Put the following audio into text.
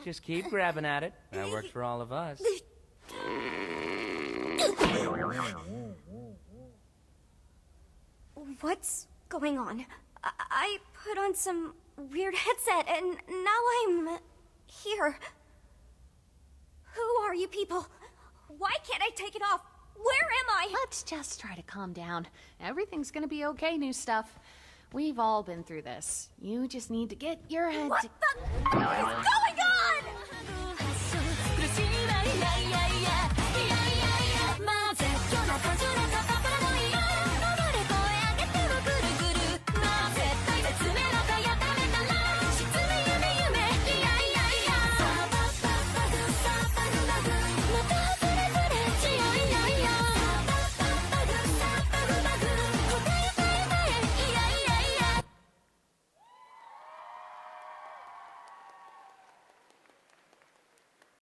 Just keep grabbing at it. That works for all of us. What's going on? I put on some weird headset and now I'm here. Who are you people? Why can't I take it off? Where am I? Let's just try to calm down. Everything's gonna be okay, new stuff. We've all been through this. You just need to get your head What the is going on?